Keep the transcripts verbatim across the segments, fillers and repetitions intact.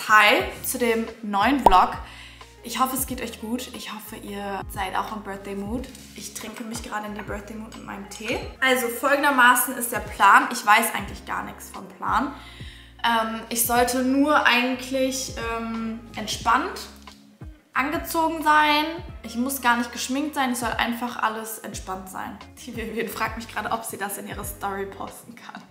Hi zu dem neuen Vlog. Ich hoffe, es geht euch gut. Ich hoffe, ihr seid auch im Birthday Mood. Ich trinke mich gerade in die Birthday Mood mit meinem Tee. Also folgendermaßen ist der Plan. Ich weiß eigentlich gar nichts vom Plan. Ähm, ich sollte nur eigentlich ähm, entspannt angezogen sein. Ich muss gar nicht geschminkt sein. Es soll einfach alles entspannt sein. Die Vivian fragt mich gerade, ob sie das in ihre Story posten kann.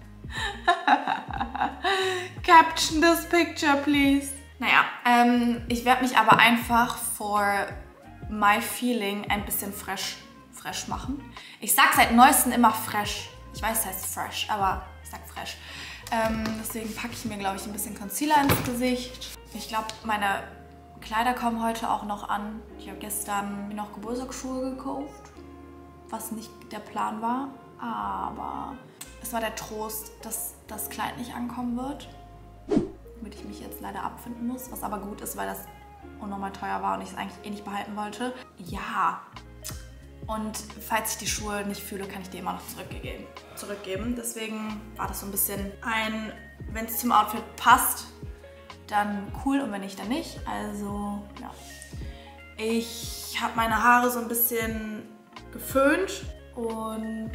Caption this picture, please. Naja, ähm, ich werde mich aber einfach for my feeling ein bisschen fresh, fresh machen. Ich sag seit neuestem immer fresh. Ich weiß, es heißt fresh, aber ich sag fresh. Ähm, deswegen packe ich mir, glaube ich, ein bisschen Concealer ins Gesicht. Ich glaube, meine Kleider kommen heute auch noch an. Ich habe gestern mir noch Geburtstagsschuhe gekauft, was nicht der Plan war. Aber es war der Trost, dass das Kleid nicht ankommen wird. Womit ich mich jetzt leider abfinden muss. Was aber gut ist, weil das unnormal teuer war und ich es eigentlich eh nicht behalten wollte. Ja. Und falls ich die Schuhe nicht fühle, kann ich die immer noch zurückgeben. zurückgeben. Deswegen war das so ein bisschen ein, wenn es zum Outfit passt, dann cool und wenn nicht, dann nicht. Also, ja. Ich habe meine Haare so ein bisschen geföhnt und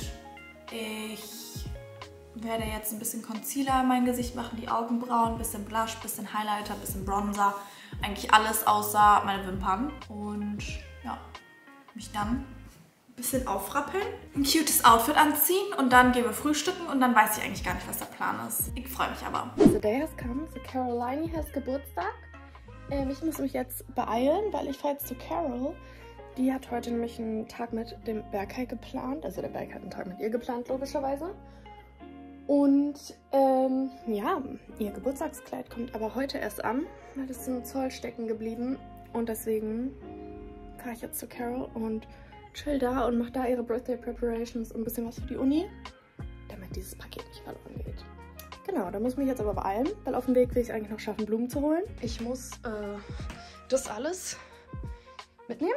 ich werde jetzt ein bisschen Concealer in mein Gesicht machen, die Augenbrauen, ein bisschen Blush, ein bisschen Highlighter, ein bisschen Bronzer. Eigentlich alles außer meine Wimpern. Und ja, mich dann ein bisschen aufrappeln, ein cutes Outfit anziehen und dann gehen wir frühstücken und dann weiß ich eigentlich gar nicht, was der Plan ist. Ich freue mich aber. The day has come, so Caroline has Geburtstag. Ähm, ich muss mich jetzt beeilen, weil ich fahre jetzt zu Carol. Die hat heute nämlich einen Tag mit dem Berkay geplant. Also der Berkay hat einen Tag mit ihr geplant, logischerweise. Und ähm, ja, ihr Geburtstagskleid kommt aber heute erst an, weil es im Zoll stecken geblieben. Und deswegen fahre ich jetzt zu Carol und chill da und mache da ihre Birthday Preparations und ein bisschen was für die Uni, damit dieses Paket nicht verloren geht. Genau, da muss ich mich jetzt aber beeilen, weil auf dem Weg will ich es eigentlich noch schaffen, Blumen zu holen. Ich muss äh, das alles mitnehmen.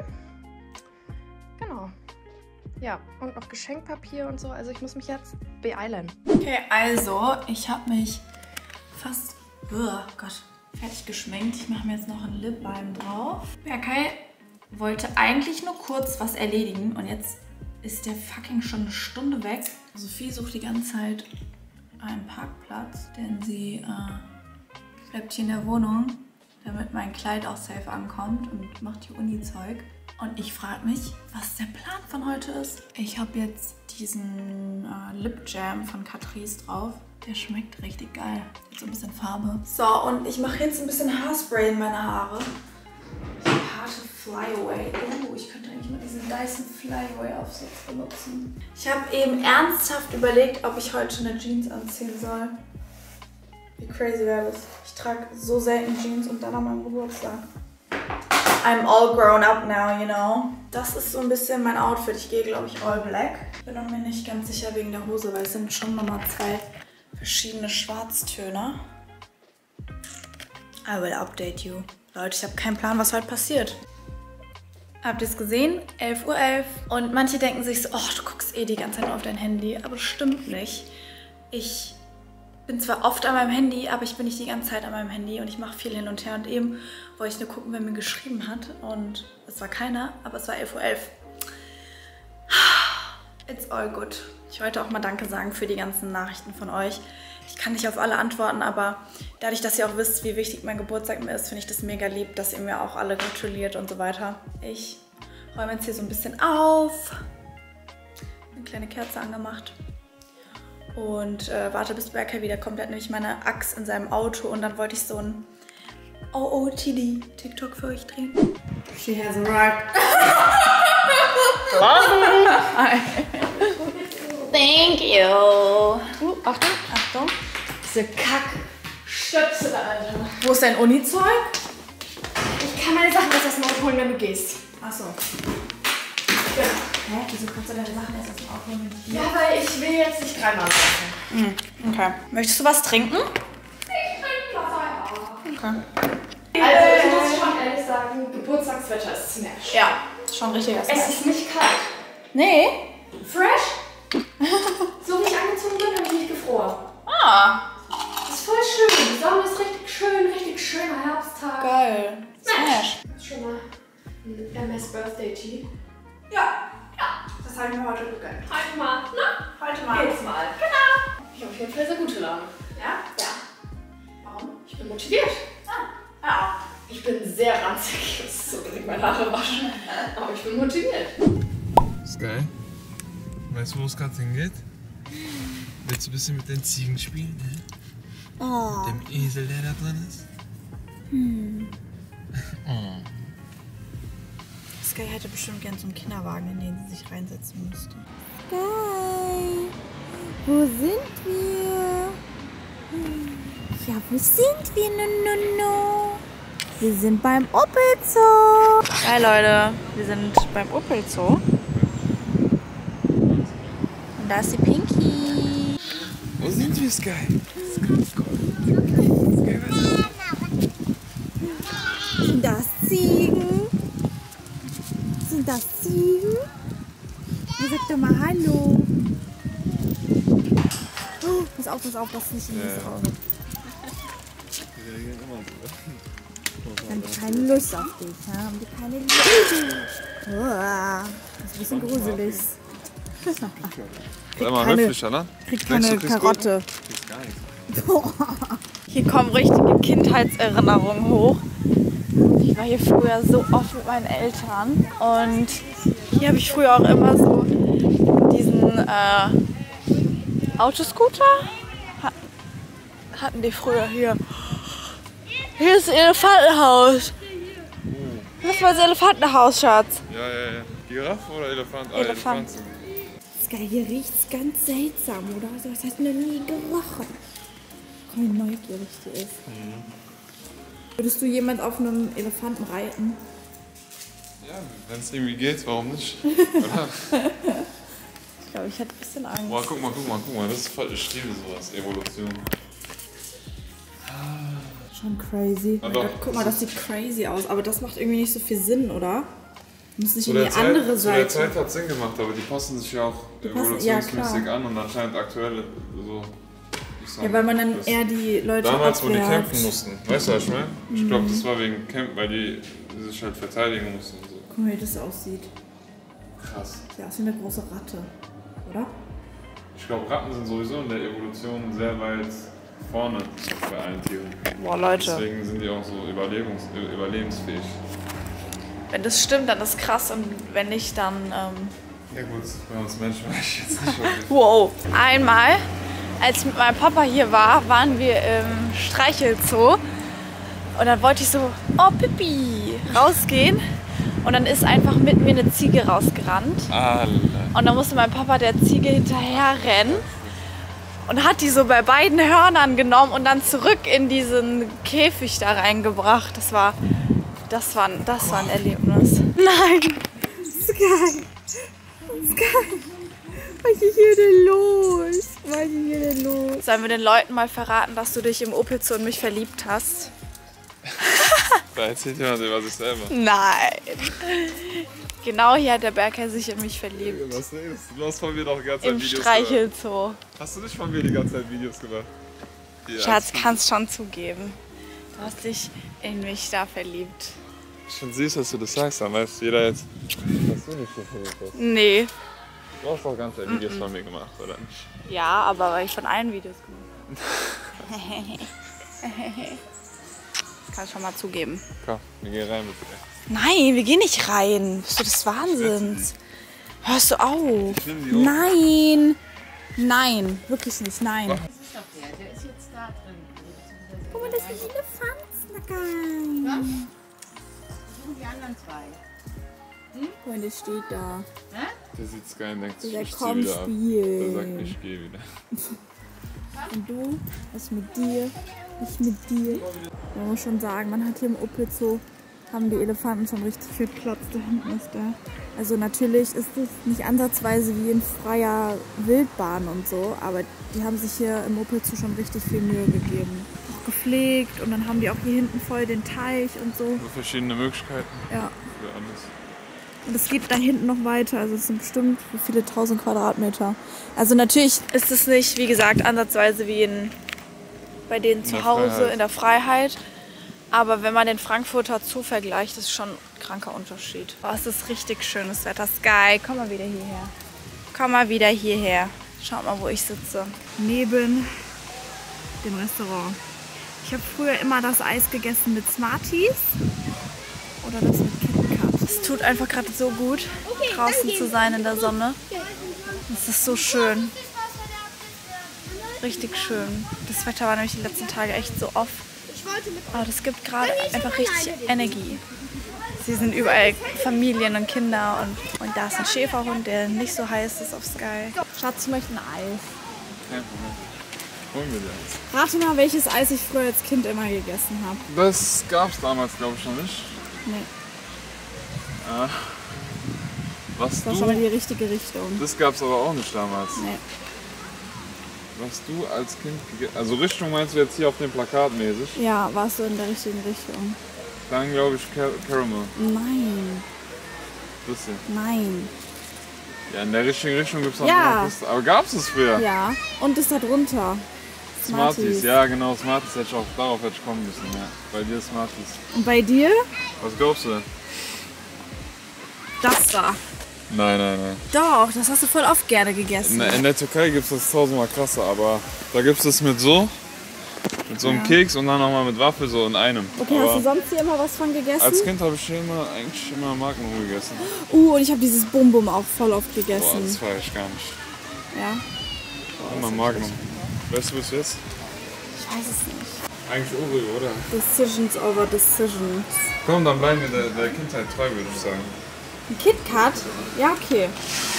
Genau. Ja, und noch Geschenkpapier und so. Also ich muss mich jetzt beeilen. Okay, also ich habe mich fast, oh Gott, fertig geschminkt. Ich mache mir jetzt noch einen Lip Balm drauf. Berkay wollte eigentlich nur kurz was erledigen und jetzt ist der fucking schon eine Stunde weg. Sophie sucht die ganze Zeit einen Parkplatz, denn sie äh, bleibt hier in der Wohnung, damit mein Kleid auch safe ankommt und macht hier Uni-Zeug. Und ich frage mich, was der Plan von heute ist. Ich habe jetzt diesen äh, Lip Jam von Catrice drauf. Der schmeckt richtig geil. Mit so ein bisschen Farbe. So, und ich mache jetzt ein bisschen Haarspray in meine Haare. Die harte Flyaway. Oh, ich könnte eigentlich mal diesen Dyson Flyaway Aufsatz benutzen. Ich habe eben ernsthaft überlegt, ob ich heute eine Jeans anziehen soll. Wie crazy wäre das? Ich trage so selten Jeans und dann an meinem Geburtstag. I'm all grown up now, you know. Das ist so ein bisschen mein Outfit. Ich gehe, glaube ich, all black. Bin auch mir nicht ganz sicher wegen der Hose, weil es sind schon nochmal zwei verschiedene Schwarztöne. I will update you. Leute, ich habe keinen Plan, was heute passiert. Habt ihr es gesehen? elf Uhr elf. Und manche denken sich so, oh, du guckst eh die ganze Zeit nur auf dein Handy. Aber das stimmt nicht. Ich bin zwar oft an meinem Handy, aber ich bin nicht die ganze Zeit an meinem Handy und ich mache viel hin und her. Und eben wollte ich nur gucken, wer mir geschrieben hat. Und es war keiner, aber es war elf Uhr elf. It's all good. Ich wollte auch mal Danke sagen für die ganzen Nachrichten von euch. Ich kann nicht auf alle antworten, aber dadurch, dass ihr auch wisst, wie wichtig mein Geburtstag mir ist, finde ich das mega lieb, dass ihr mir auch alle gratuliert und so weiter. Ich räume jetzt hier so ein bisschen auf. Eine kleine Kerze angemacht. Und äh, warte, bis Berkay wiederkommt. Er hat nämlich meine Axt in seinem Auto und dann wollte ich so ein O O T D TikTok für euch drehen. She has arrived. Hi. Thank you. Uh, Achtung. Achtung. Diese Kack-Stöpsel, Alter. Wo ist dein Uni-Zeug? Ich kann meine Sachen erst aus dem Auto holen, wenn du gehst. Achso. Ja. Hä? Wieso kannst du deine Sachen erst aus dem Auto holen? Ja, weil ich will jetzt nicht dreimal saufen. Mhm. Okay. Möchtest du was trinken? Ich trinke Wasser. Okay. Also ich muss schon ehrlich sagen, Geburtstagswetter ist Smash. Ja, schon richtig. Es ist nicht kalt. Nee. Fresh. So wie ich angezogen bin, habe ich nicht gefroren. Ah. Das ist voll schön. Die Sonne ist richtig schön, richtig schöner Herbsttag. Geil. Smash. Das ist schon mal ein M S Birthday Tea. Ja, ja. Das habe ich mir heute gegönnt. Heute mal, ne? Heute mal. Jetzt mal. Genau. Ich habe auf jeden Fall sehr gute Laune. Ja? Ja. Warum? Ich bin motiviert. Ah, ja. Ich bin sehr ranzig. Ich muss so unbedingt meine Haare waschen. Aber ich bin motiviert. Sky, weißt du, wo es gerade hingeht? Willst du ein bisschen mit den Ziegen spielen? Ne? Oh. Mit dem Esel, der da drin ist? Hm. Oh. Sky hätte bestimmt gern so einen Kinderwagen, in den sie sich reinsetzen müsste. Sky, wo sind wir? Ja, wo sind wir, no, no, no? Wir sind beim Opel-Zoo. Hi Leute, wir sind beim Opel-Zoo. Und da ist die Pinky. Wo sind wir, Sky? Sind das Ziegen? Sind das Ziegen? Ja, sag doch mal Hallo. Oh, pass auf, pass auf, das nicht in das Auge. Haben die keine Lust auf dich, ja? Haben die keine Lust? Oh, das ist ein bisschen gruselig. Sag mal, keine- höflicher, ne? Kriegt Denkst keine du, kriegst Karotte. Kriegst gar nichts. Hier kommen richtige Kindheitserinnerungen hoch. Ich war hier früher so oft mit meinen Eltern und hier habe ich früher auch immer so diesen äh, Autoscooter. Hatten, hatten die früher hier. Hier ist das Elefantenhaus. Das ist das Elefantenhaus, Schatz. Ja, ja, ja. Giraffe oder Elefant? Ah, Elefant. Sky, hier riecht's ganz seltsam, oder? So was hast du noch nie gerochen. Wie neugierig die ist. Würdest du jemand auf einem Elefanten reiten? Ja, wenn es irgendwie geht, warum nicht? Oder? Ich glaube, ich hätte ein bisschen Angst. Boah, guck mal, guck mal, guck mal. Das ist voll, ich liebe sowas. Evolution. Schon crazy. Ah, Mein doch. Gott, guck mal, das sieht crazy aus. Aber das macht irgendwie nicht so viel Sinn, oder? Muss nicht Zu in der, die Zeit, andere zu der Seite. Zeit hat es Sinn gemacht, aber die passen sich ja auch passen- ja, evolutionsmäßig klar. an und anscheinend aktuelle so. ich sag, Ja, weil man dann das- eher die Leute Damals, wo die abwehrt. kämpfen mussten. Weißt du, was ich meine? Ich glaube, das war wegen Kämpfen, weil die sich halt verteidigen mussten. Und so. Guck mal, wie das aussieht. Krass. Sieht aus wie eine große Ratte, oder? Ich glaube, Ratten sind sowieso in der Evolution sehr weit vorne bei allen Tieren. Boah, Leute. Deswegen sind die auch so überlebens, überlebensfähig. Wenn das stimmt, dann ist krass. Und wenn nicht, dann... Ähm Ja gut, bei uns Menschen weiß ich jetzt nicht wirklich. Wow. Einmal, als ich mit meinem Papa hier war, waren wir im Streichelzoo. Und dann wollte ich so, oh Pippi, rausgehen. Und dann ist einfach mit mir eine Ziege rausgerannt. Alter. Und dann musste mein Papa der Ziege hinterher rennen. Und hat die so bei beiden Hörnern genommen und dann zurück in diesen Käfig da reingebracht. Das war, das war, das war ein Erlebnis. Nein! Sky! Sky! Was ist hier denn los? Was ist hier denn los? Sollen wir den Leuten mal verraten, dass du dich im Opel-Zoo in mich verliebt hast? Da erzählt jemand über sich selber. Nein! Genau hier hat der Berker sich in mich verliebt. Was redest du? Du hast von mir doch die ganze Zeit Im Videos Streichelzoo. gemacht. Hast du nicht von mir die ganze Zeit Videos gemacht? Ja, Schatz, kannst schon zugeben. Du hast dich in mich da verliebt. Ich finde süß, dass du das sagst, dann weiß jeder jetzt, dass du nicht so verliebt bist. Nee. Du hast doch ganze Zeit Videos von mir gemacht, oder nicht? Ja, aber weil ich von allen Videos gemacht habe. Kannst schon mal zugeben. Komm, wir gehen rein mit dir. Nein, wir gehen nicht rein. Bist du des Wahnsinns? Hörst du auf? Ich nehm die hoch. Nein. Nein, wirklich nicht, nein. Das ist doch der, der ist jetzt da drin. Guck mal, das ist ein Elefant. Was? Das sind die anderen zwei. Guck mal, der steht da. Der sieht Sky und denkt sich, Der ich zieh kommt wieder ab. Der sagt, spielen. ich geh wieder. Und du? Was mit dir? Ich mit dir? Man muss schon sagen, man hat hier im Opel-Zoo, haben die Elefanten schon richtig viel Platz. Da hinten ist der. Also natürlich ist es nicht ansatzweise wie in freier Wildbahn und so, aber die haben sich hier im Opel-Zoo schon richtig viel Mühe gegeben. Auch gepflegt und dann haben die auch hier hinten voll den Teich und so. So verschiedene Möglichkeiten Ja. für alles. Und es geht da hinten noch weiter, also es sind bestimmt wie viele tausend Quadratmeter. Also natürlich ist es nicht, wie gesagt, ansatzweise wie in bei denen In zu der Hause Freiheit. in der Freiheit. Aber wenn man den Frankfurter Zoo vergleicht, ist schon ein kranker Unterschied. Oh, es ist richtig schönes Wetter. Sky, komm mal wieder hierher. Komm mal wieder hierher. Schaut mal, wo ich sitze. Neben dem Restaurant. Ich habe früher immer das Eis gegessen mit Smarties oder das mit KitKat. Es tut einfach gerade so gut, draußen zu sein in der Sonne. Es ist so schön. Richtig schön. Das Wetter war nämlich die letzten Tage echt so off. Aber das gibt gerade einfach richtig Energie. Sie sind überall Familien und Kinder und, und da ist ein Schäferhund, der nicht so heiß ist auf Sky. Schatz, ich möchte ein Eis. Kein Problem. Holen wir dir eins. Rate mal, welches Eis ich früher als Kind immer gegessen habe. Das gab's damals, glaube ich, noch nicht. Nee, Äh, was das war du, schon mal die richtige Richtung. das gab's aber auch nicht damals. Nee. Was du als Kind gegessen, also Richtung meinst du jetzt hier auf dem Plakat mäßig? Ja, warst du in der richtigen Richtung? Dann glaube ich Car Caramel. Nein, Das hier. nein. Ja, in der richtigen Richtung gibt's noch Ja. noch das. Aber gab's es früher? Ja, und das da drunter. Smarties, ja genau, Smarties hätte ich auch, darauf hätte ich kommen müssen, ja. Bei dir Smarties. Und bei dir? Was glaubst du denn? Das da. Nein, nein, nein. Doch, das hast du voll oft gerne In, gegessen. in der Türkei gibt es das tausendmal krasser, aber da gibt es das mit so, mit so einem Ja. Keks und dann nochmal mit Waffel so in einem. Okay, aber hast du sonst hier immer was von gegessen? als Kind habe ich hier immer, eigentlich immer Markenruhe gegessen. Uh, und ich habe dieses Bum Bum auch voll oft Boah, gegessen. das feiere ich gar nicht. Ja, Immer Magnum. Weißt du, was jetzt? ich weiß es nicht. Eigentlich Oreo, oder? Decisions over decisions. Komm, dann bleiben wir der, der Kindheit treu, würde ich sagen. Ein KitKat? Ja, okay.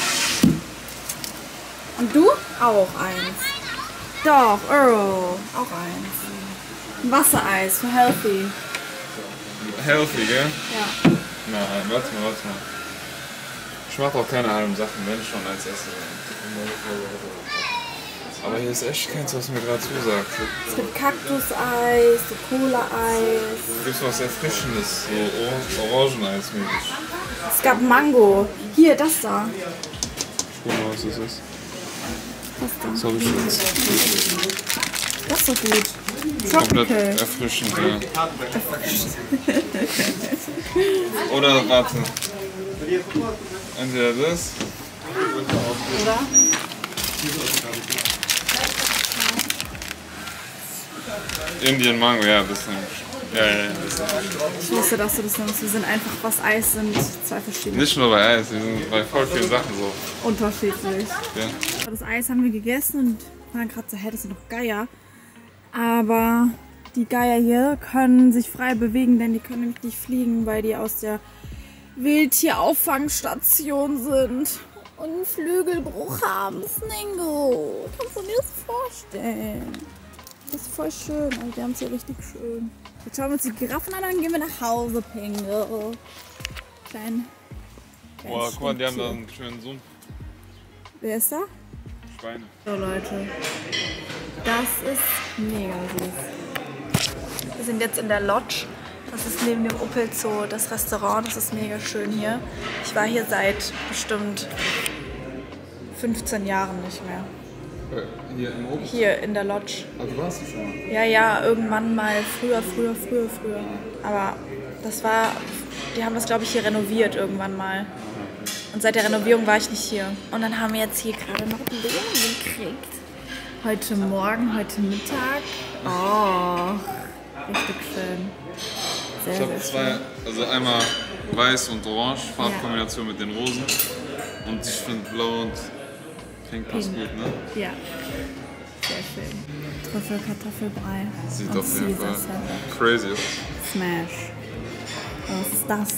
Und du? Auch eins. Doch, Earl. Auch eins. Ein Wassereis für Healthy. Healthy, gell? Ja. Nein, warte mal, warte mal. Ich mache auch keine halben Sachen, wenn ich schon als esse. Aber hier ist echt keins, was mir gerade zusagt. Es gibt Kaktuseis, so Cola-Eis. Gibt's was Erfrischendes, so Or Orangeneis mäßig. Es gab Mango. Hier, das da. Guck mal, was das ist. Das da. Das habe ich jetzt. Das ist doch gut. Komplett Tropical. erfrischend, ja. Oder warte. Entweder das. Oder? Indian Mango, ja, das nehme ich. Ja, ja, ja, das nehme Ich wusste, dass du das nimmst. Wir sind einfach, was Eis sind, zwei ich. verschiedene. Nicht nur bei Eis, wir sind bei voll vielen Sachen so. Unterschiedlich. Ja. Das Eis haben wir gegessen und waren gerade so, hä, das sind doch Geier. Aber die Geier hier können sich frei bewegen, denn die können nämlich nicht fliegen, weil die aus der Wildtierauffangstation sind und einen Flügelbruch haben. Sningo, kannst du dir das vorstellen? Das ist voll schön, also die haben es hier richtig schön. Jetzt schauen wir uns die Giraffen an, dann gehen wir nach Hause, Pingo. Klein. klein Boah, guck mal, die haben da Stinktier. einen schönen Sumpf. Wer ist da? Schweine. So Leute, das ist mega süß. Wir sind jetzt in der Lodge. Das ist neben dem Opel Zoo das Restaurant. Das ist mega schön hier. Ich war hier seit bestimmt fünfzehn Jahren nicht mehr. Hier im Obst? Hier in der Lodge. Also du warst du schon mal? Ja, ja, irgendwann mal früher, früher, früher, früher. Aber das war, die haben das glaube ich hier renoviert irgendwann mal. Und seit der Renovierung war ich nicht hier. Und dann haben wir jetzt hier gerade noch Blumen gekriegt. Heute Morgen, heute Mittag. Oh, richtig schön. Sehr, Ich sehr habe schön. zwei, also einmal weiß und orange, Farbkombination mit den Rosen. Und ich finde blau und pink passt gut, ne? Ja, sehr schön. Trüffel, Kartoffelbrei. Sieht und auf jeden Caesar Fall Salad. crazy aus. Smash. Was ist das?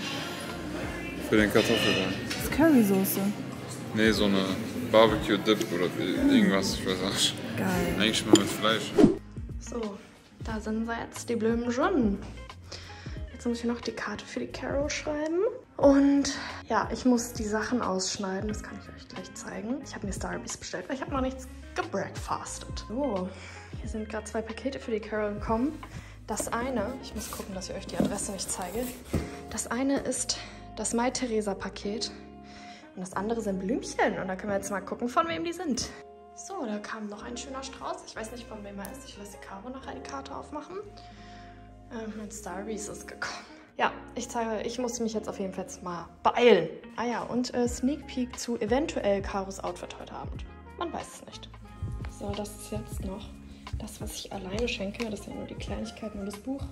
Für den Kartoffelbrei. Das ist Currysoße. Nee, so eine Barbecue-Dip oder irgendwas, ich weiß auch nicht. Geil. Eigentlich mal mit Fleisch. So, da sind wir jetzt, die Blumen schon. Jetzt muss ich noch die Karte für die Carol schreiben. Und ja, ich muss die Sachen ausschneiden, das kann ich euch gleich zeigen. Ich habe mir Starbucks bestellt, weil ich habe noch nichts gebreakfastet. So, hier sind gerade zwei Pakete für die Carol gekommen. Das eine, ich muss gucken, dass ich euch die Adresse nicht zeige. Das eine ist das Mai-Theresa-Paket und das andere sind Blümchen. Und da können wir jetzt mal gucken, von wem die sind. So, da kam noch ein schöner Strauß. Ich weiß nicht, von wem er ist. Ich lasse die Caro nachher die Karte aufmachen. Ähm, mein Starries ist gekommen. Ja, ich zeige, ich muss mich jetzt auf jeden Fall jetzt mal beeilen. Ah ja, und äh, Sneak Peek zu eventuell Caros Outfit heute Abend. Man weiß es nicht. So, das ist jetzt noch das, was ich alleine schenke. Das sind ja nur die Kleinigkeiten und das Buch.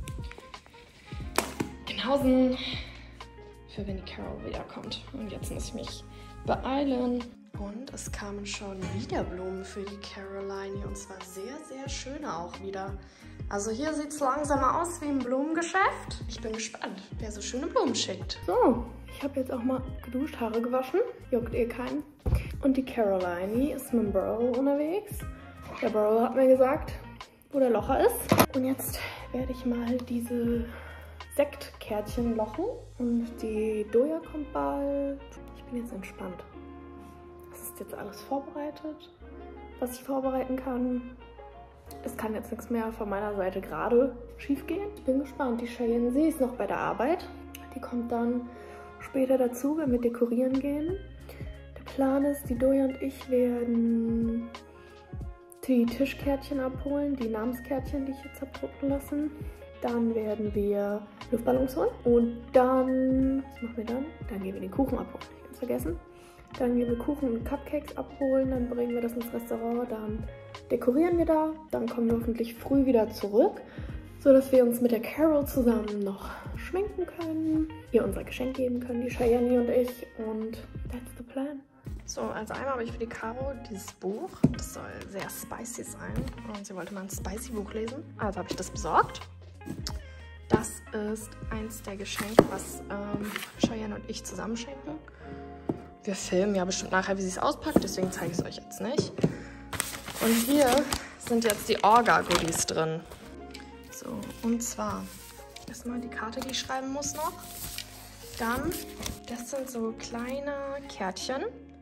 Genauso für wenn die Caro wiederkommt. Und jetzt muss ich mich beeilen. Und es kamen schon wieder Blumen für die Caroline. Und zwar sehr, sehr schöne auch wieder. Also hier sieht es langsam aus wie ein Blumengeschäft. Ich bin gespannt, wer so schöne Blumen schickt. So, ich habe jetzt auch mal geduscht, Haare gewaschen. Juckt eh keinen. Und die Caroline ist mit dem Burrow unterwegs. Der Burrow hat mir gesagt, wo der Locher ist. Und jetzt werde ich mal diese Sektkärtchen lochen. Und die Doja kommt bald. Ich bin jetzt entspannt. Es ist jetzt alles vorbereitet, was ich vorbereiten kann. Es kann jetzt nichts mehr von meiner Seite gerade schief gehen. Ich bin gespannt. Die Cheyenne, sie ist noch bei der Arbeit. Die kommt dann später dazu, wenn wir dekorieren gehen. Der Plan ist, die Doja und ich werden die Tischkärtchen abholen, die Namenskärtchen, die ich jetzt habe drucken lassen. Dann werden wir Luftballons holen. Und dann, was machen wir dann? Dann gehen wir den Kuchen abholen. Ich habe es vergessen. Dann gehen wir Kuchen und Cupcakes abholen. Dann bringen wir das ins Restaurant. Dann dekorieren wir da. Dann kommen wir hoffentlich früh wieder zurück, sodass wir uns mit der Carol zusammen noch schminken können, ihr unser Geschenk geben können, die Cheyenne und ich. Und that's the plan. So, also einmal habe ich für die Caro dieses Buch. Das soll sehr spicy sein. Und sie wollte mal ein spicy Buch lesen. Also habe ich das besorgt. Das ist eins der Geschenke, was ähm, Cheyenne und ich zusammen schenken. Wir filmen ja bestimmt nachher, wie sie es auspackt, deswegen zeige ich es euch jetzt nicht. Und hier sind jetzt die Orga-Goodies drin. So, und zwar erstmal die Karte, die ich schreiben muss noch. Dann, das sind so kleine Kärtchen.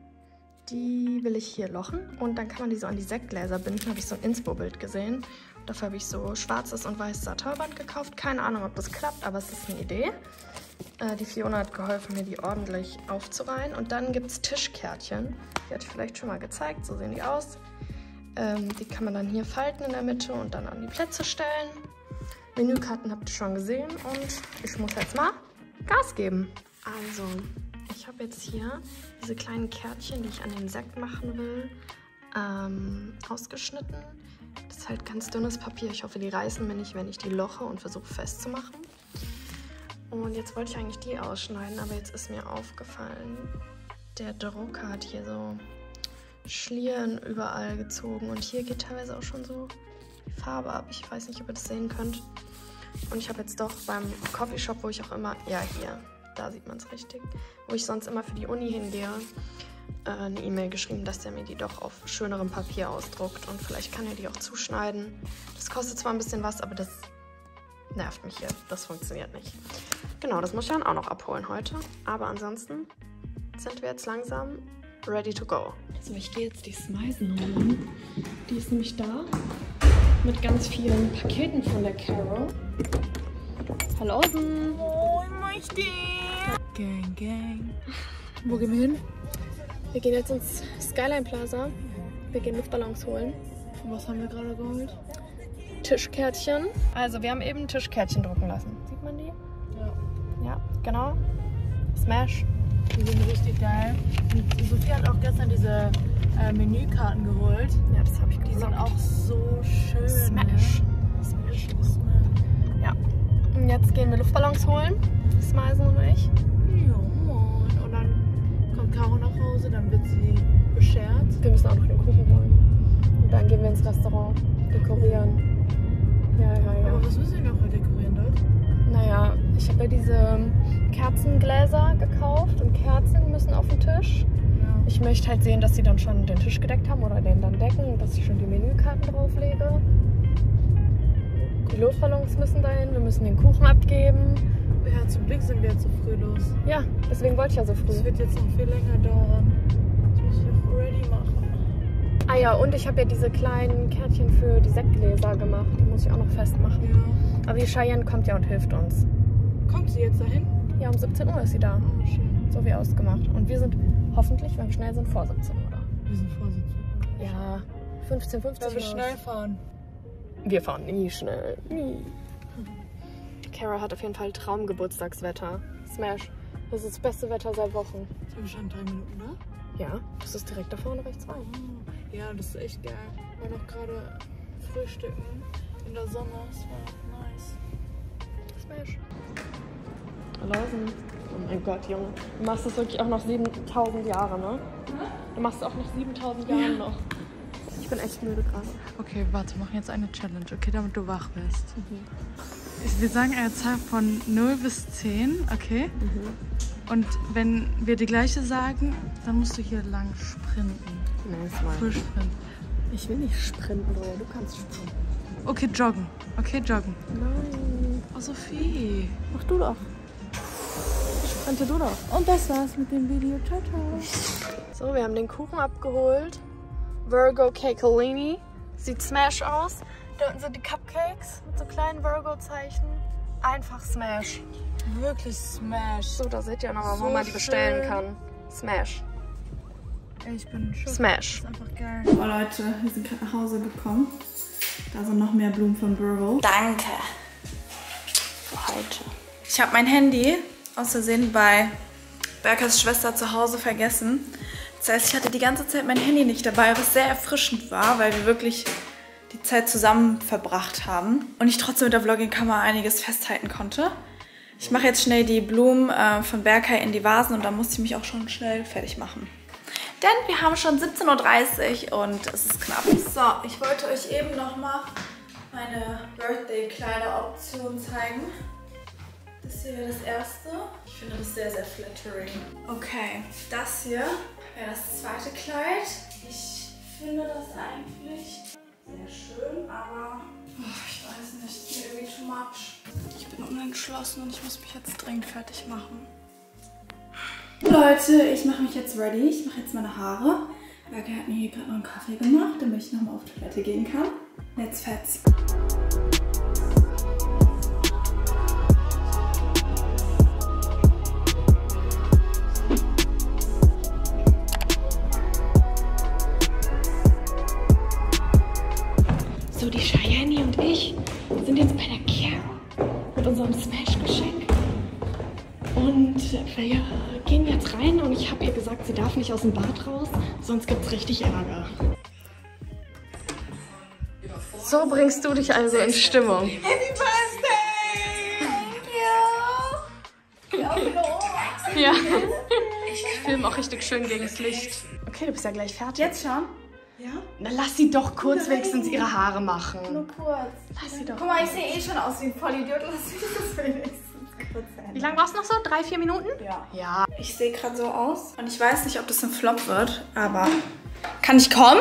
Die will ich hier lochen. Und dann kann man die so an die Sektgläser binden. Habe ich so ein Inspo-Bild gesehen. Dafür habe ich so schwarzes und weißes Satinband gekauft. Keine Ahnung, ob das klappt, aber es ist eine Idee. Äh, die Fiona hat geholfen, mir die ordentlich aufzureihen. Und dann gibt es Tischkärtchen. Die hatte ich vielleicht schon mal gezeigt. So sehen die aus. Ähm, die kann man dann hier falten in der Mitte und dann an die Plätze stellen. Menükarten habt ihr schon gesehen. Und ich muss jetzt mal Gas geben. Also, ich habe jetzt hier diese kleinen Kärtchen, die ich an den Sekt machen will, ähm, ausgeschnitten. Das ist halt ganz dünnes Papier. Ich hoffe, die reißen mir nicht, wenn ich die loche und versuche festzumachen. Und jetzt wollte ich eigentlich die ausschneiden, aber jetzt ist mir aufgefallen, der Drucker hat hier so Schlieren überall gezogen. Und hier geht teilweise auch schon so die Farbe ab. Ich weiß nicht, ob ihr das sehen könnt. Und ich habe jetzt doch beim Coffeeshop, wo ich auch immer, ja hier, da sieht man es richtig, wo ich sonst immer für die Uni hingehe, eine E-Mail geschrieben, dass der mir die doch auf schönerem Papier ausdruckt und vielleicht kann er die auch zuschneiden. Das kostet zwar ein bisschen was, aber das nervt mich hier. Das funktioniert nicht. Genau, das muss ich dann auch noch abholen heute. Aber ansonsten sind wir jetzt langsam ready to go. So, ich gehe jetzt die Smeisen holen. Die ist nämlich da mit ganz vielen Paketen von der Carol. Hallosen! Oh, möchte Gang, gang. Wo gehen wir hin? Wir gehen jetzt ins Skyline Plaza. Wir gehen Luftballons holen. Und was haben wir gerade geholt? Tischkärtchen. Also wir haben eben Tischkärtchen drucken lassen. Sieht man die? Ja. Ja, genau. Smash. Die sind richtig geil. Und Sophie hat auch gestern diese äh, Menükarten geholt. Ja, das habe ich Die gesagt. sind auch so schön. Smash. Ne? Smash. Smash. Ja. Und jetzt gehen wir Luftballons holen. Smeisen und ich. Ja, Mann. Und dann kommt Caro nach Hause, dann wird sie beschert. Wir müssen auch noch den Kuchen holen. Und dann gehen wir ins Restaurant dekorieren. Ja, ja, ja. Aber was müssen wir noch dekorieren dort? Naja, ich habe ja diese Kerzengläser gekauft und Kerzen müssen auf den Tisch. Ja. Ich möchte halt sehen, dass sie dann schon den Tisch gedeckt haben oder den dann decken, dass ich schon die Menükarten drauflege. Die Luftballons müssen dahin, wir müssen den Kuchen abgeben. Ja, zum Glück sind wir jetzt so früh los. Ja, deswegen wollte ich ja so früh. Das wird jetzt noch viel länger dauern. Das muss ich auch ready machen. Ah ja, und ich habe ja diese kleinen Kärtchen für die Sektgläser gemacht. Die muss ich auch noch festmachen. Ja. Aber die Cheyenne kommt ja und hilft uns. Kommt sie jetzt dahin? Ja, um siebzehn Uhr ist sie da. Oh, schön. So wie ausgemacht. Und wir sind hoffentlich, wenn wir schnell sind, vor siebzehn Uhr da. Wir sind vorsitzend. Ja, fünfzehn, fünfzig. Weil wir schnell fahren. Wir fahren nie schnell. Nie. Kara hat auf jeden Fall Traumgeburtstagswetter. Smash. Das ist das beste Wetter seit Wochen. Sind wir schon drei Minuten da? Ja, das ist direkt da vorne rechts rein. Oh, ja, das ist echt geil. Wir waren noch gerade frühstücken in der Sonne. Das war nice. Smash. Lausen. Oh mein Gott, Junge. Du machst das wirklich auch noch siebentausend Jahre, ne? Du machst es auch noch siebentausend Jahre noch. Ich bin echt müde gerade. Okay, warte, wir machen jetzt eine Challenge, okay, damit du wach wirst. Mhm. Ich, wir sagen eine Zahl von null bis zehn, okay? Mhm. Und wenn wir die gleiche sagen, dann musst du hier lang sprinten. Nein, ist mal. Full Sprint. Ich will nicht sprinten, Bruder. Du kannst sprinten. Okay, joggen. Okay, joggen. Nein. Oh, Sophie. Mach du doch. Sprinte du doch. Und das war's mit dem Video. Ciao, ciao. So, wir haben den Kuchen abgeholt. Virgo Cakeolini. Sieht smash aus. Da unten sind die Cupcakes mit so kleinen Virgo-Zeichen. Einfach smash. Wirklich smash. So, da seht ihr noch, wo So man die bestellen schön. kann. Smash. Ey, ich bin schon. Smash. Das ist einfach geil. Oh Leute, wir sind gerade nach Hause gekommen. Da sind noch mehr Blumen von Virgo. Danke. Für heute. Ich habe mein Handy aus Versehen bei Berkas Schwester zu Hause vergessen. Das heißt, ich hatte die ganze Zeit mein Handy nicht dabei, was sehr erfrischend war, weil wir wirklich die Zeit zusammen verbracht haben und ich trotzdem mit der Vlogging-Kamera einiges festhalten konnte. Ich mache jetzt schnell die Blumen äh, von Berkay in die Vasen und dann muss ich mich auch schon schnell fertig machen. Denn wir haben schon siebzehn Uhr dreißig und es ist knapp. So, ich wollte euch eben noch mal meine Birthday-Kleider-Option zeigen. Das hier wäre das erste. Ich finde das sehr, sehr flattering. Okay, das hier wäre das zweite Kleid. Ich finde das eigentlich sehr schön, aber oh, ich weiß nicht, irgendwie too much. Ich bin unentschlossen und ich muss mich jetzt dringend fertig machen. Leute, ich mache mich jetzt ready. Ich mache jetzt meine Haare. Berke hat mir hier gerade noch einen Kaffee gemacht, damit ich nochmal auf Toilette gehen kann. Let's fetz. So, die Cheyenne und ich sind jetzt bei der Kara mit unserem Smash-Geschenk. Und wir gehen jetzt rein und ich habe ihr gesagt, sie darf nicht aus dem Bad raus, sonst gibt es richtig Ärger. So bringst du dich also in Stimmung. Happy Birthday! Thank you! Ja. Ich filme auch richtig schön gegen das Licht. Okay, du bist ja gleich fertig. Jetzt schon? Ja? Na, lass sie doch kurz wenigstens ihre Haare machen. Nur kurz. Lass sie doch. Guck mal, ich sehe eh schon aus wie ein Vollidiot. Lass mich das wenigstens kurz Wie ändern. lange brauchst du noch so? Drei, vier Minuten? Ja. Ja. Ich sehe gerade so aus. Und ich weiß nicht, ob das ein Flop wird, aber... Kann ich kommen?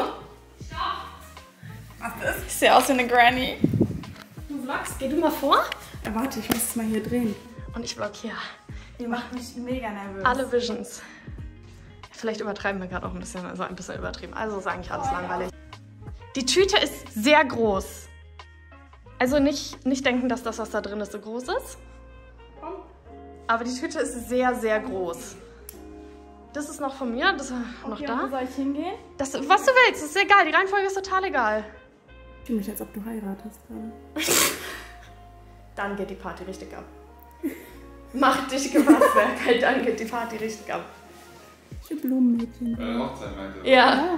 Was ist das? Ich sehe aus wie eine Granny. Du vlogst, geh du mal vor. Ja, warte, ich muss es mal hier drehen. Und ich vlog hier. Die macht mich mega nervös. Alle Visions. Vielleicht übertreiben wir gerade auch ein bisschen, also ein bisschen übertrieben. Also ist eigentlich alles langweilig. Die Tüte ist sehr groß. Also nicht, nicht denken, dass das, was da drin ist, so groß ist. Aber die Tüte ist sehr, sehr groß. Das ist noch von mir, das ist noch Okay, da. wo soll ich hingehen? Das, was du willst, ist egal. Die Reihenfolge ist total egal. Ich fühle mich, als ob du heiratest gerade. Dann geht die Party richtig ab. Mach dich gefasst, Berkay, dann geht die Party richtig ab. Ich Blumenmädchen. Bei der Hochzeit meinte er. Ja.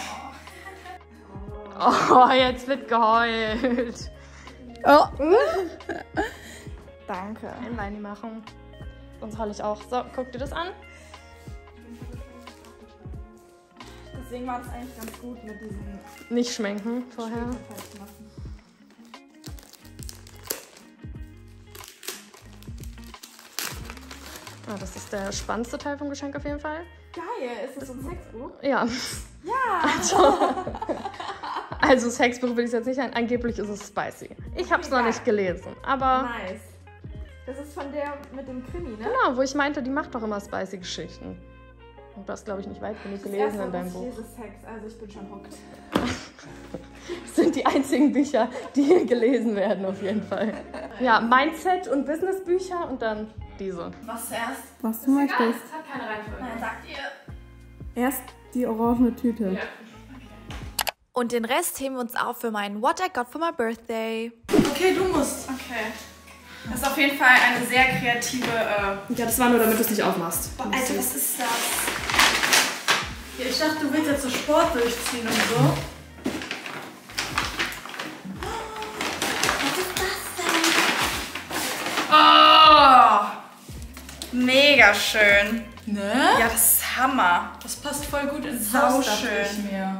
Oh, jetzt wird geheult. Oh. Danke. Ein Weini machen. Sonst heul ich auch. So, guck dir das an. Deswegen war es eigentlich ganz gut mit diesem Nicht schminken vorher. Ah, das ist der spannendste Teil vom Geschenk auf jeden Fall. Geil, ist das so ein Sexbuch? Ja. Ja. Also, also Sexbuch will ich jetzt nicht sagen. Angeblich ist es spicy. Ich habe es noch nicht gelesen, aber Nice. Das ist von der mit dem Krimi, ne? genau, wo ich meinte, die macht doch immer spicy Geschichten. Und du hast, glaube ich, nicht weit genug gelesen in deinem Ich Buch. lese Sex, also ich bin schon hooked. Das sind die einzigen Bücher, die hier gelesen werden, auf jeden Fall. Ja, Mindset- und Businessbücher und dann diese. Was zuerst? Was du möchtest. hat keine Reihenfolge. Nein, sagt ihr. Erst die orangene Tüte. Ja. Und den Rest heben wir uns auf für meinen What I Got for my Birthday. Okay, du musst. Okay. Das ist auf jeden Fall eine sehr kreative... Äh Ja, das war nur, damit du es nicht aufmachst. Boah, Alter, was ist das? Ja, ich dachte, du willst jetzt so Sport durchziehen und so. Was ist das denn? Oh! Mega schön. Ne? Ja, das ist Hammer. Das passt voll gut ins Sau Haus, dachte schön. ich mir.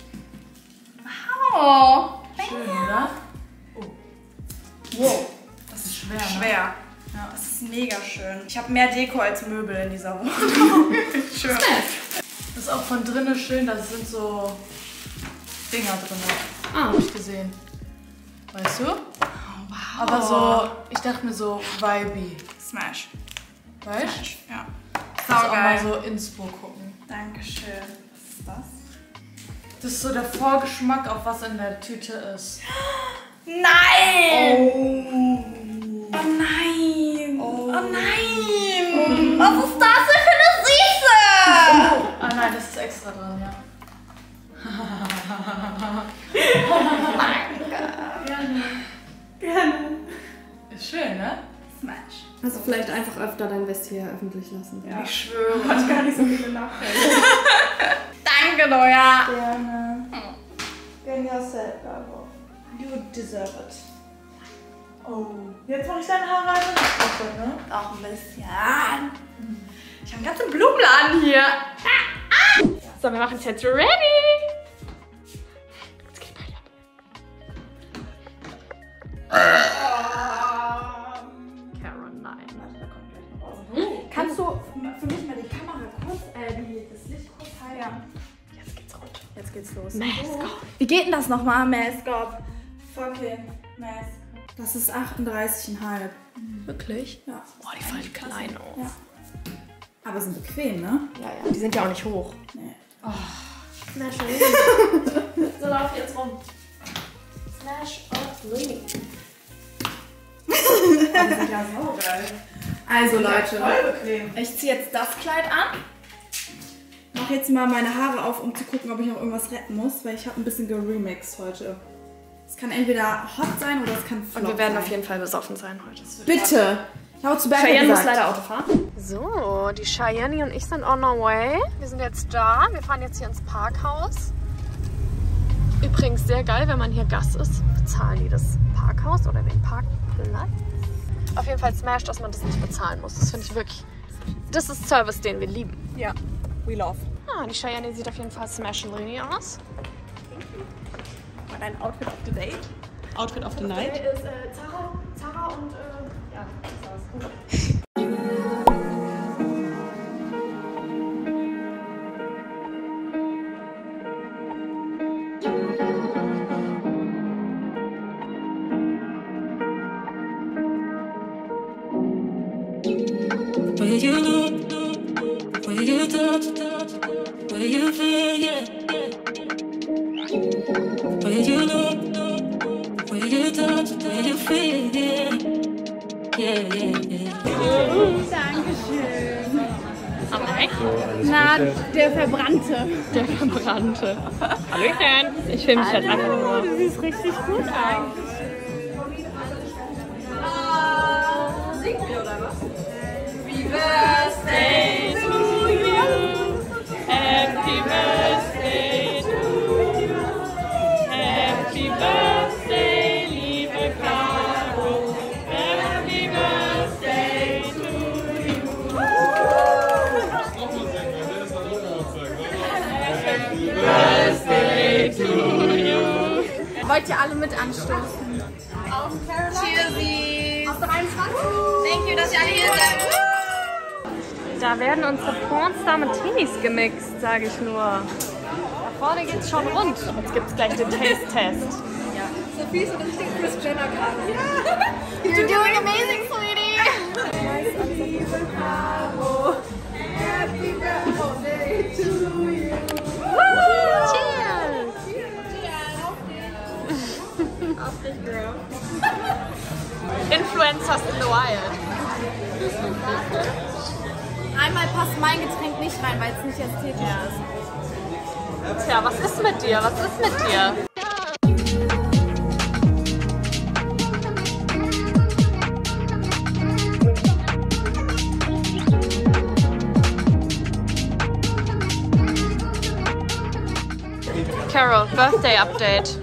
Oh! Schön, oder? Oh. Wow. Das ist schwer, ne? Schwer. Ja, es ist mega schön. Ich habe mehr Deko als Möbel in dieser Wohnung. Schön. Das ist auch von drinnen schön, da sind so Dinger drin. Ah, hab ich gesehen. Weißt du? Wow. Aber so, ich dachte mir so, vibey. Smash. Weißt du? Smash. Ja. Sau auch mal Saugeil. so Inspo gucken. Dankeschön. Was ist das? Das ist so der Vorgeschmack, auf was in der Tüte ist. Nein! Oh. Oh nein! Oh, nein! Was ist das denn für eine Süße? Ah nein, das ist extra dran, ja. Gerne. Gerne. Ist schön, ne? Smash. Also vielleicht einfach öfter dein Vestier öffentlich lassen. Ja. Ich schwöre. Hat gar nicht so viele Nachteile. Danke, Noja. Gerne. Gönn yourself, Bravo. You deserve it. Oh, jetzt mache ich deine Haare also nicht, ne? Auch ein bisschen. Ich habe einen ganzen Blumenladen hier. So, wir machen es jetzt ready. Jetzt geht weiter. Caroline. Kannst du für mich mal die Kamera kurz, äh, die, das Licht kurz halten? Jetzt geht's rund. Jetzt geht's los. Mask. Wie geht denn das nochmal? Mask up. Fucking Mask. Das ist achtunddreißig Komma fünf. Wirklich? Ja. Boah, die fallen klein auf. Ja. Aber sind bequem, ne? Ja, ja. Die sind ja auch nicht hoch. Nee. Oh. Smash up. So lauf jetzt rum. Smash up, Lee. Die sind ja so geil. Also Leute, Voll bequem. ich ziehe jetzt das Kleid an. Mach jetzt mal meine Haare auf, um zu gucken, ob ich noch irgendwas retten muss, weil ich habe ein bisschen geremixed heute. Es kann entweder hot sein oder es kann flop Und wir werden sein. auf jeden Fall besoffen sein heute. Bitte! Ich habe zu Berger Cheyenne muss gesagt. leider Auto fahren. So, die Cheyenne und ich sind on our way. Wir sind jetzt da. Wir fahren jetzt hier ins Parkhaus. Übrigens sehr geil, wenn man hier Gast ist, bezahlen die das Parkhaus oder den Parkplatz. Auf jeden Fall smash, dass man das nicht bezahlen muss. Das finde ich wirklich, das ist Service, den wir lieben. Ja, we love. Ah, die Cheyenne sieht auf jeden Fall smash and Rini aus. Mal dein Outfit of the day. Outfit of the night. ist äh, Zara, Zara und äh, ja, das war's. Where you look, where you touch, where you feel, yeah. Where you look, where you touch, where you feel, yeah. Yeah, yeah, yeah. Dankeschön. Okay. Na, der Verbrannte. Der Verbrannte. Hallöchen. Ich filme mich jetzt einfach nur. Du siehst richtig gut aus. Birthday to you. Happy Birthday to you. Happy Birthday, liebe Caro. Happy Birthday to you. Happy Birthday to you. Wollt ihr alle mit anstoßen? Auf Cheersies. Auf dreiundzwanzig. Thank you, dass ihr alle hier seid. Da werden unsere Pornstar mit Teenies gemixt, sage ich nur. Da vorne geht's schon rund. Jetzt gibt's gleich den Taste-Test. Sophie ist ein richtig Chris Jenner gerade. Ja. You're doing amazing, sweetie. Liebe Caro, happy birthday to you. Cheers! Auf dich, Girl. Influencers in the wild. Einmal passt mein Getränk nicht rein, weil es nicht ästhetisch ist. Tja, was ist mit dir? Was ist mit dir? Carol, Birthday Update.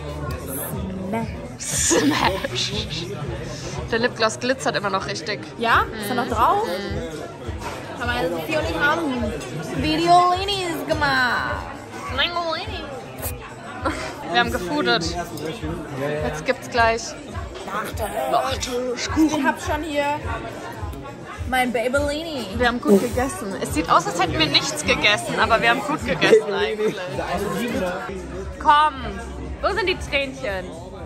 Smash. Der Lipgloss glitzert immer noch richtig. Ja? Ist er noch drauf? Mhm. Aber Sophie und ich haben Videolinis gemacht. Wir haben gefoodert. Jetzt gibt's gleich Nachtisch. Ich hab schon hier mein Babylini. Wir haben gut gegessen. Es sieht aus, als hätten wir nichts gegessen, aber wir haben gut gegessen eigentlich. Komm, wo sind die Tränchen?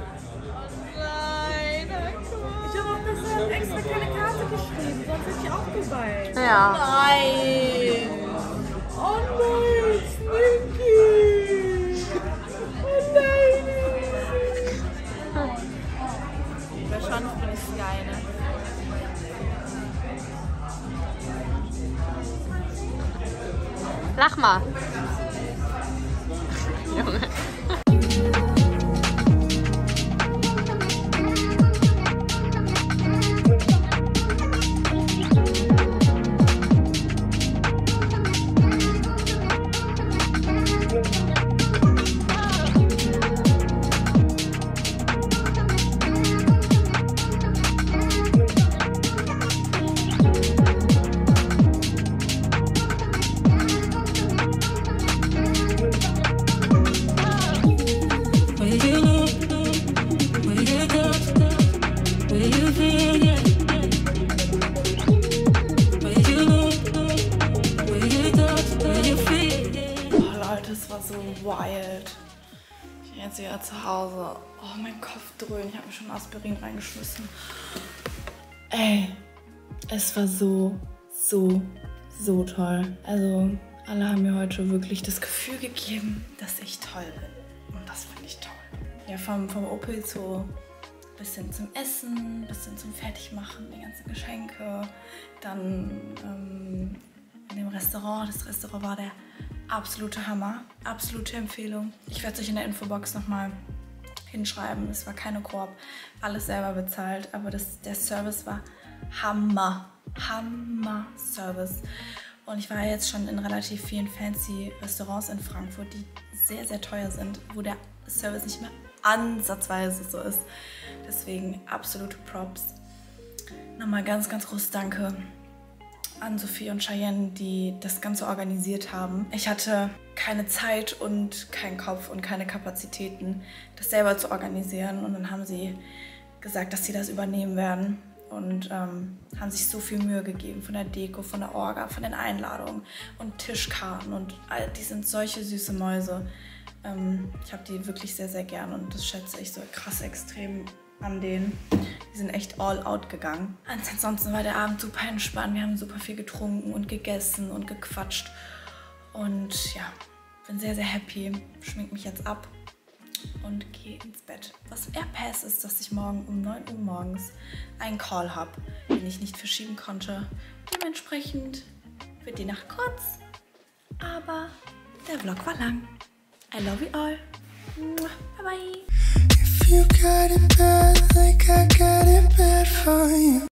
Ich habe auch deshalb extra keine Karte geschrieben, sonst hätte ich auch geweint. Ja. Nein! Oh nein, Stinky! Oh nein! Wahrscheinlich bin ich Sky, ne? Lach mal. Junge. Wild. Ich bin jetzt wieder zu Hause. Oh, mein Kopf dröhnt. Ich habe mir schon Aspirin reingeschmissen. Ey, es war so, so, so toll. Also, alle haben mir heute wirklich das Gefühl gegeben, dass ich toll bin. Und das finde ich toll. Ja, vom, vom Opel zu bisschen zum Essen, bisschen zum Fertigmachen, die ganzen Geschenke. Dann ähm, in dem Restaurant. Das Restaurant war der absolute Hammer, absolute Empfehlung. Ich werde es euch in der Infobox nochmal hinschreiben. Es war keine Koop, alles selber bezahlt, aber das, der Service war Hammer, Hammer Service. Und ich war jetzt schon in relativ vielen fancy Restaurants in Frankfurt, die sehr, sehr teuer sind, wo der Service nicht mehr ansatzweise so ist. Deswegen absolute Props. Nochmal ganz, ganz großes Danke an Sophie und Cheyenne, die das Ganze organisiert haben. Ich hatte keine Zeit und keinen Kopf und keine Kapazitäten, das selber zu organisieren. Und dann haben sie gesagt, dass sie das übernehmen werden und ähm, haben sich so viel Mühe gegeben von der Deko, von der Orga, von den Einladungen und Tischkarten und all, die sind solche süße Mäuse. Ähm, ich habe die wirklich sehr, sehr gern und das schätze ich so krass extrem an denen. Die sind echt all out gegangen. Ansonsten war der Abend super entspannt. Wir haben super viel getrunken und gegessen und gequatscht. Und ja, bin sehr, sehr happy. Schmink mich jetzt ab und gehe ins Bett. Was eher pass ist, dass ich morgen um neun Uhr morgens einen Call habe, den ich nicht verschieben konnte. Dementsprechend wird die Nacht kurz, aber der Vlog war lang. I love you all. Bye bye. You got it bad like I got it bad for you.